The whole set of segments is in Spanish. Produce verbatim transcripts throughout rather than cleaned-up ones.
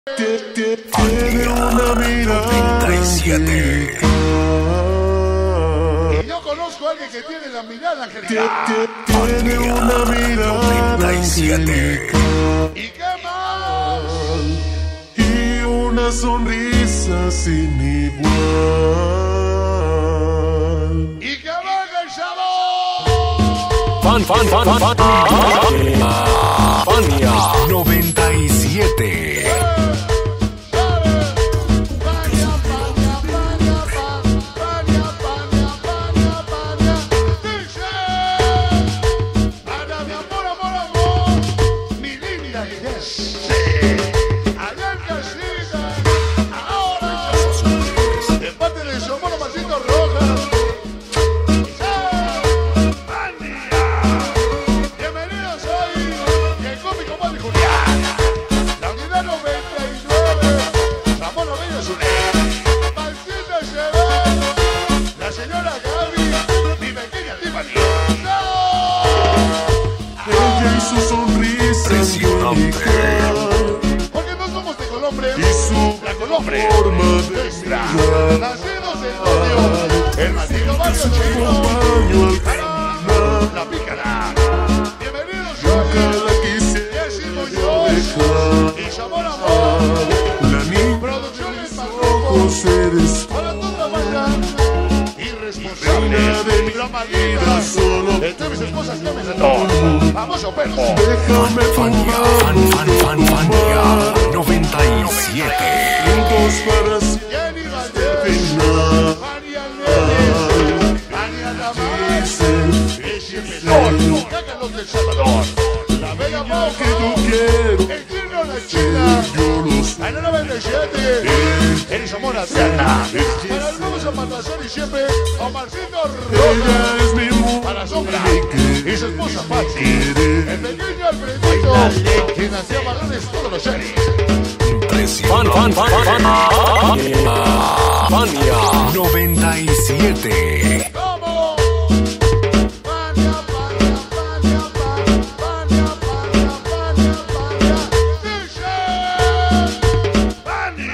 Tiene una mirada noventa y siete. Y yo conozco a alguien que tiene la mirada angelical. Tiene una mirada noventa y siete. ¿Y qué más? Y una sonrisa sin igual. ¡Y que venga el sabor! Fan, fan, fan, fan, fan. Fania noventa y siete. Porque no somos de Colombia y su la Colombia forma de nuestra. mirar. Nacidos en odio, el maldito barrio chino, Acompaño al la pícara. Bienvenidos nunca hoy, la quise Décimo dejar. y Sabor Amor. La niña Producciones de mis ojos eres tú. para toda la banda. Irresponsable, Reina de mi la vida, maldita. solo Entre mis esposas que me sentó. Famoso perro. déjame Fan, tomar fan, fan, Fania noventa y siete. juntos para siempre. Jenny Valdés, Fanny Almedes, Fanny Adamás, Ese Menor, Cácalos del Salvador, La Bella Que Moja, tú quiero, El Chino La China, yo lo sé. Ana noventa y siete, Eres Amor Adriana, para el nuevo Zapatazón y siempre, Omarcito Ella Roja, es mi mujer. para Sombra y su esposa Patsy, el pequeño Alfredito, quien hacía balones todos los series. Fan, fan, fan, fan. Fania noventa y siete. ¡Vamos! Fania, Fania, Fania, Fania, Fania, Fania, Fania, Fania, dice Fania.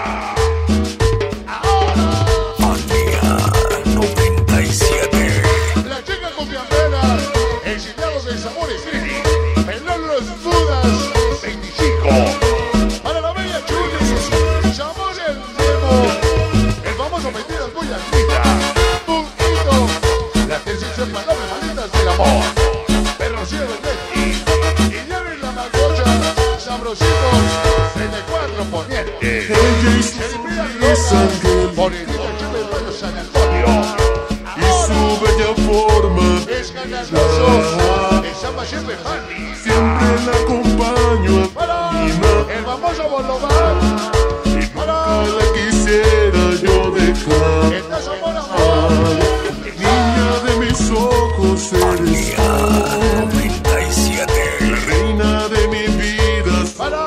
Ahora, Fania noventa y siete. la chica con piamperas, exiliados del sabor Street, pelón los dudas, veinticinco. Para la bella Chulis, sabor el Nemo, el famoso mentiras muy altita, Puntito, la tensión para las malitas del amor, perro cielo de Betty, y Jerry la Magocha, sabrositos, treinta y cuatro poniente, Ella y su Celebridad sonrisa Loca, angelical Morenita Chupa y Barrio San Antonio, y su bella forma. es ganador, el samba siempre Fanny, Siempre la acompaño a para caminar. el famoso Bolomar, para La quisiera yo dejar. el tazo por amor, Niña de mis ojos eres Fania noventa y siete. la reina de mi vida. para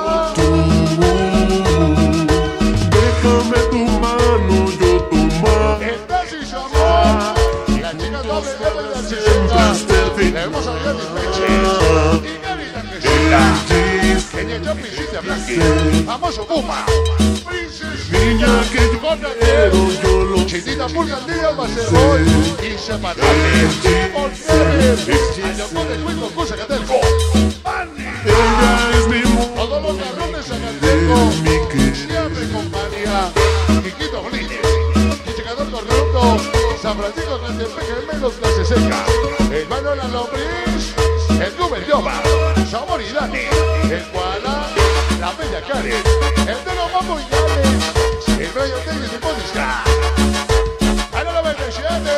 Déjame tu mano yo tomar. el tazo y su amor, la chica doble de la sesenta, le hemos salido mis peches, y Garita Cristina, que ni echó pisita blanca, famoso Puma, Princess Niña que yo Contra quiero, yo lo Chitita Pulgandilla, Macebol, y Zapatale, Montiel, Ayocó de Cuico, Cusacatelco, Fanny, Ella es mi mujer. todos los garrones Zacateco, Mi querida. siempre compañía, Quiquito Blines, Quichecador Corrupto, San Francisco Catepec, el Menos Clase Seca, el Manuel Alombriz, el Nubel Yoba, Sabor y Dani, el Guala, la Bella Karen, el Teno Mambo y Gales, el Rayo Telles y Podisca, Ana noventa y siete,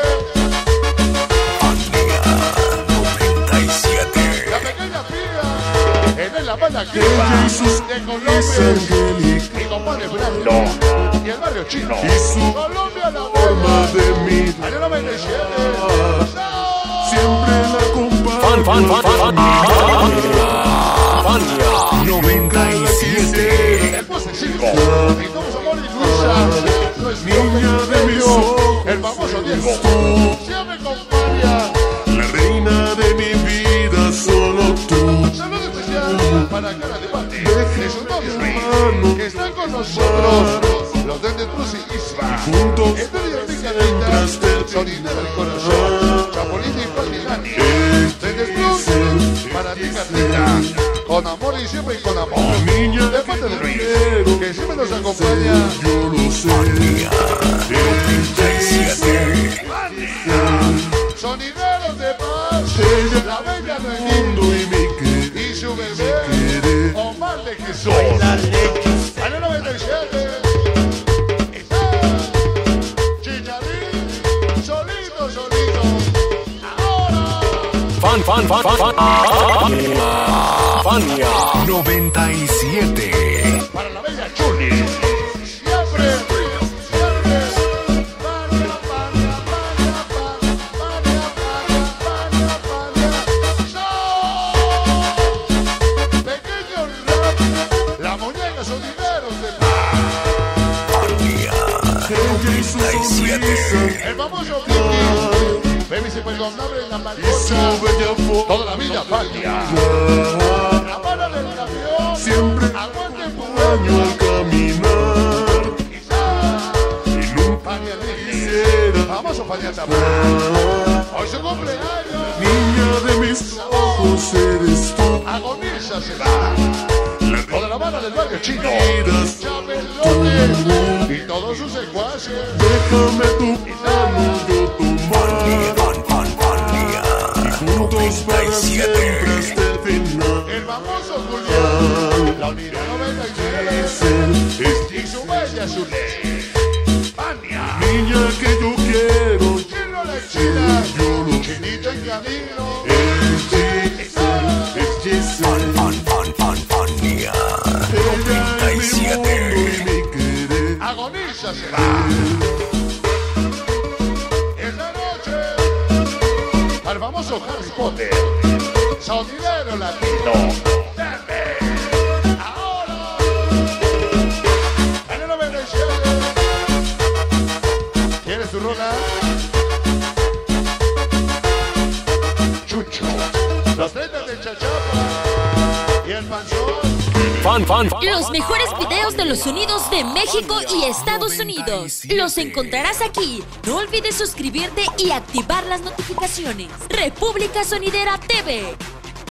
Fania noventa y siete. la pequeña Pía, en la banda Ella Cuba, y sus de sonrisa Colombia, angelical mi compadre Brando, y el barrio chino, y su Colombia la forma bella, de mí. Ana noventa y siete, Siempre la acompaño. Fan, fan, fan, fan. Fania noventa y siete. el postecito, y todos amor y Luisa, nuestro Niña de mis pequeño, ojos el famoso Diego, tú. siempre compañía, La reina de mi vida, solo tú. saludo especial para Cara de Pate, de su novio, Mano, que está con nosotros los de Cruz y Isma. Juntos Este día de Carita, sonidero del corazón, Chapulín y Patinani. Desde Cruz, para ti Carita, con amor y siempre y con amor. De parte de Luis, que siempre nos acompaña. yo lo sé. Sonideros de paz, la bella Mundo Noemí y mi querer. y su bebé, Omar de Jesús. Año noventa y siete. Está Chicharín, solito, solito. Ahora. Fan, fan, fan, fan, fan. Fania noventa y siete. Para la bella Chuli. Siempre, siempre. Fania, Fania, Fania, Fania, Fania, Fania, Fania. ¡No! Pequeño rap. La muñeca son dineros de paz. Ella y su sonrisa. El famoso Vicky. Baby se perdonable en la Y malcocha. su bella forma. Toda la vida Fania. La mano del camión. Siempre Aguante el año al caminar. Y nunca Fania Ricky. quisiera. Famoso Fania también. Hoy su cumpleaños. Niña de mis ojos eres tú. Agoniza se va. Toda la mano del barrio chino. Miras Chabelote. Y todos sus secuaces. Déjame tu mano yo tomar. Juntos para siempre hasta el final. El famoso Julián. La unidad noventa y nueve. Dicen, Y su bella Zuley. Fania. niña que yo quiero. Chino la china. Yo lo Chinito en camino. es Giselle, es Giselle. Ella es mi mundo y mi querer. Agoniza se va. Esta noche. Al famoso Harry Potter. Sonidero latino. Dame. Ahora. En el noventa y siete. ¿Quieres tu rola? Chucho. Los tretas de Chachapa. Y el panzón. Fan, fan, fan. Los mejores videos de los sonidos de México y Estados Unidos los encontrarás aquí. No olvides suscribirte y activar las notificaciones. República Sonidera T V.